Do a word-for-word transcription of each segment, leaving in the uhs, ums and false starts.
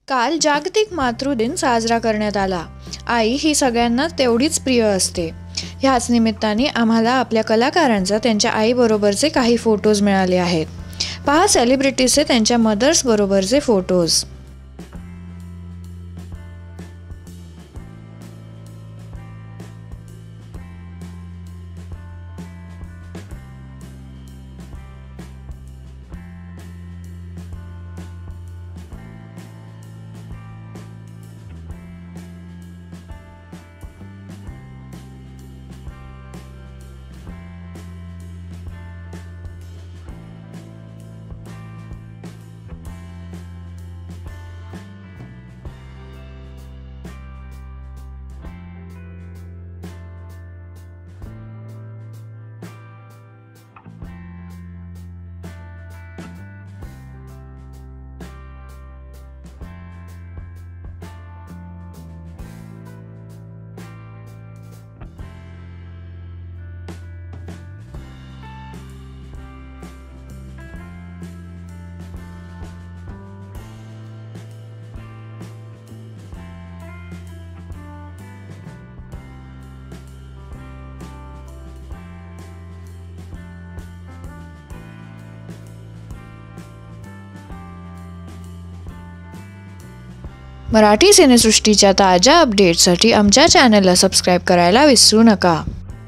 काल जागतिक मातृदिन साजरा करण्यात आला। आई ही सगळ्यांना तेवढीच प्रिय असते। ह्याच निमित्ताने आम्हाला आपल्या कलाकारांचा त्यांच्या आईबरोबरचे काही फोटोज मिळाले आहेत। पहा सेलिब्रिटीजचे त्यांच्या मदर्स बरोबरचे फोटोज। मराठी सिनेसृष्टीच्या ताज्या अपडेट्ससाठी आमच्या चॅनलला सबस्क्राईब करायला विसरू नका।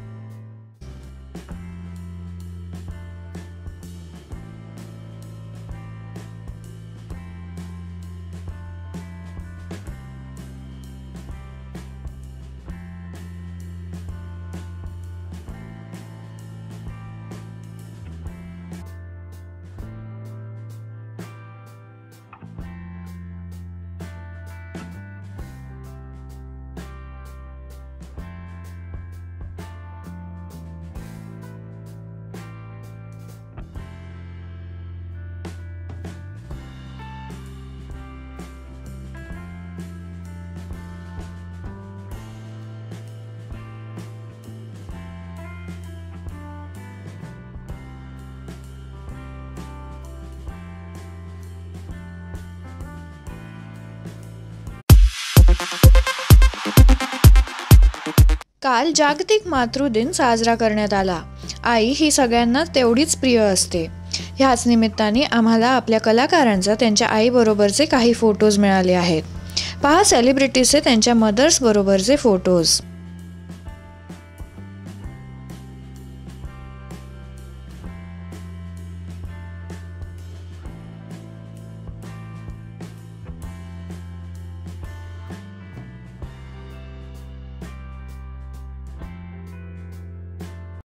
काल जागतिक मातृदिन साजरा करण्यात आला। आई ही सगळ्यांना तेवढीच प्रिय असते। ह्याच निमित्ताने आम्हाला आपल्या कलाकारांचा त्यांच्या आईबरोबरचे काही फोटोज मिळाले आहेत। पहा सेलिब्रिटीजचे त्यांच्या मदर्स बरोबरचे फोटोज।